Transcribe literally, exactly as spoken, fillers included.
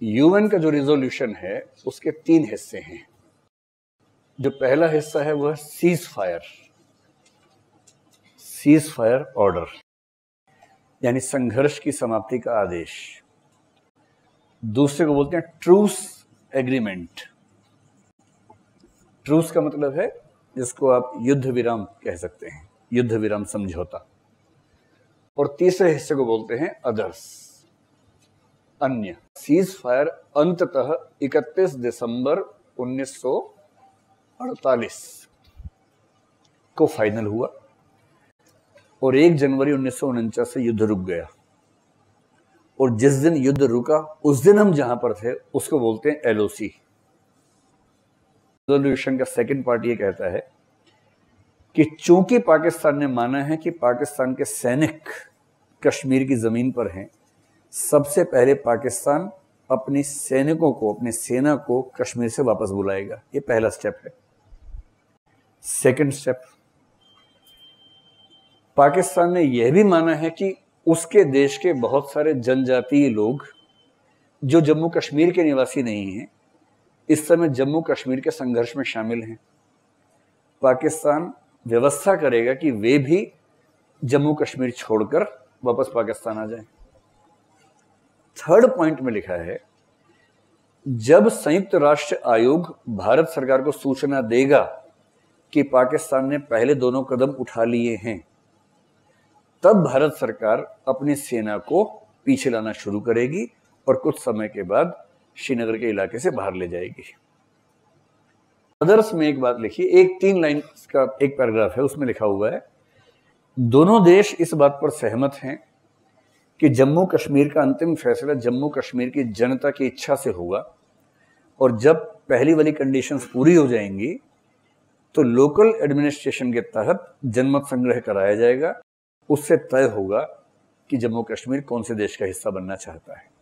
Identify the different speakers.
Speaker 1: UN का जो resolution है उसके तीन हिस्से हैं। जो पहला हिस्सा है वह cease fire cease fire order, यानी संघर्ष की समाप्ति का आदेश। दूसरे को बोलते हैं ट्रूस एग्रीमेंट। ट्रूस का मतलब है जिसको आप युद्ध विराम कह सकते हैं, युद्ध विराम समझौता। और तीसरे हिस्से को बोलते हैं अदर्स, अन्य। सीज फायर अंततः इकतीस दिसंबर उन्नीस सौ अड़तालीस को फाइनल हुआ और एक जनवरी उन्नीस सौ उनचास से युद्ध रुक गया। और जिस दिन युद्ध रुका उस दिन हम जहां पर थे उसको बोलते हैं एलओसी। रेजोल्यूशन का सेकंड पार्ट ये कहता है कि चूंकि पाकिस्तान ने माना है कि पाकिस्तान के सैनिक कश्मीर की जमीन पर हैं, सबसे पहले पाकिस्तान अपनी सैनिकों को, अपनी सेना को कश्मीर से वापस बुलाएगा। ये पहला स्टेप है। सेकंड स्टेप, पाकिस्तान ने यह भी माना है कि उसके देश के बहुत सारे जनजातीय लोग जो जम्मू कश्मीर के निवासी नहीं हैं, इस समय जम्मू कश्मीर के संघर्ष में शामिल हैं। पाकिस्तान व्यवस्था करेगा कि वे भी जम्मू कश्मीर छोड़कर वापस पाकिस्तान आ जाएं। थर्ड पॉइंट में लिखा है, जब संयुक्त राष्ट्र आयोग भारत सरकार को सूचना देगा कि पाकिस्तान ने पहले दोनों कदम उठा लिए हैं, तब भारत सरकार अपनी सेना को पीछे लाना शुरू करेगी और कुछ समय के बाद श्रीनगर के इलाके से बाहर ले जाएगी। अदर्स में एक बात लिखी, एक तीन लाइन का एक पैराग्राफ है, उसमें लिखा हुआ है, दोनों देश इस बात पर सहमत हैं कि जम्मू कश्मीर का अंतिम फैसला जम्मू कश्मीर की जनता की इच्छा से होगा और जब पहली वाली कंडीशंस पूरी हो जाएंगी तो लोकल एडमिनिस्ट्रेशन के तहत जनमत संग्रह कराया जाएगा। उससे तय होगा कि जम्मू कश्मीर कौन से देश का हिस्सा बनना चाहता है।